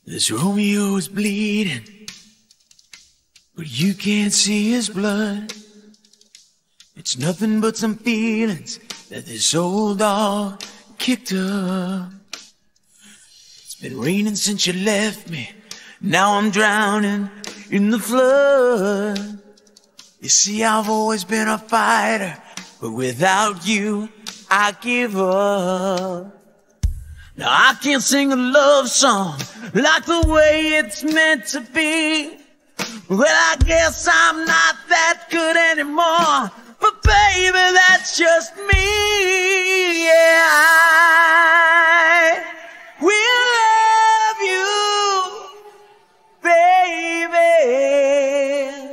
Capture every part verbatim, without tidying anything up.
This Romeo's bleeding, but you can't see his blood. It's nothing but some feelings that this old dog kicked up. It's been raining since you left me. Now I'm drowning in the flood. You see, I've always been a fighter, but without you, I give up. Now I can't sing a love song like the way it's meant to be. Well, I guess I'm not that good anymore, but baby, that's just me. Yeah, I will love you, baby.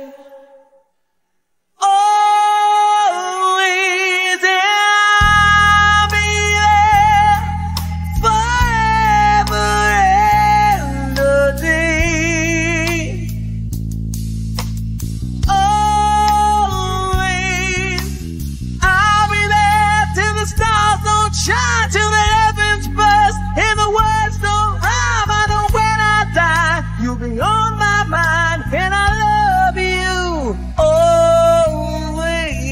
Always, and I'll be there forever and a day. Always, I'll be there till the stars don't shine, till the heavens burst and the words don't rhyme. I know when I die, you'll be on my mind, and I love you always.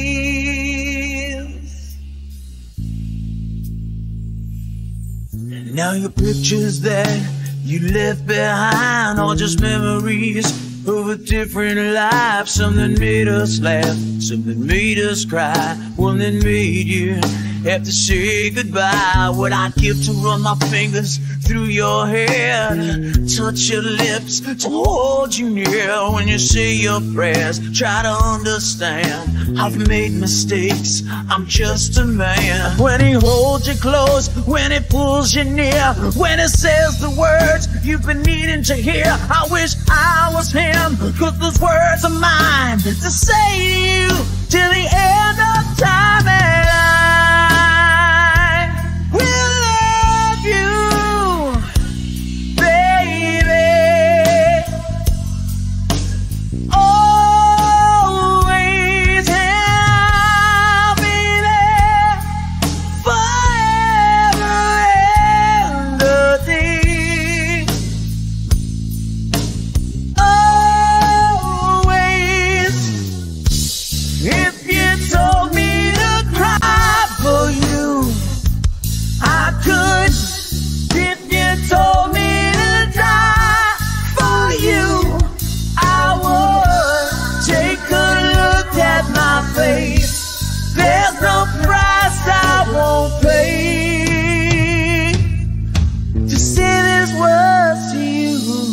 And now your pictures that you left behind are just memories of a different life. Something made us laugh, something made us cry, one that made you have to say goodbye. What I'd give to run my fingers through your hair, touch your lips, to hold you near when you say your prayers. Try to understand, I've made mistakes, I'm just a man. When he holds you close, when he pulls you near, when he says the words you've been needing to hear, I wish I was him, cause those words are mine to say to you till the end of time. And I will love you, baby, always, and I'll be there forever and a day. Always, if you told me to cry for you, I could. If you told me to die for you, I would. Take a look at my face, there's no price I won't pay to say these words to you.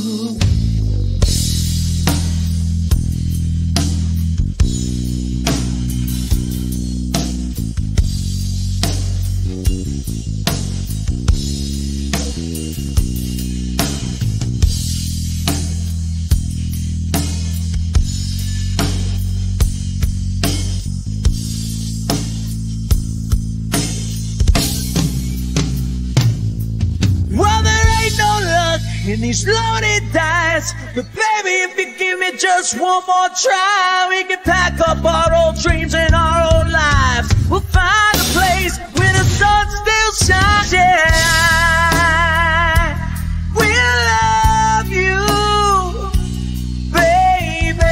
Well, there ain't no luck in these lonely dice, but baby, if you give me just one more try, we can pack up our old dreams and our old lives. We'll find a place where the sun still shines. Yeah, we'll love you, baby,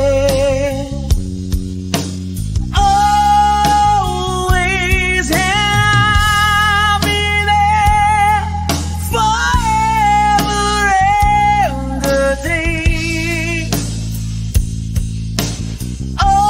always, and I'll be there forever and a day. Oh,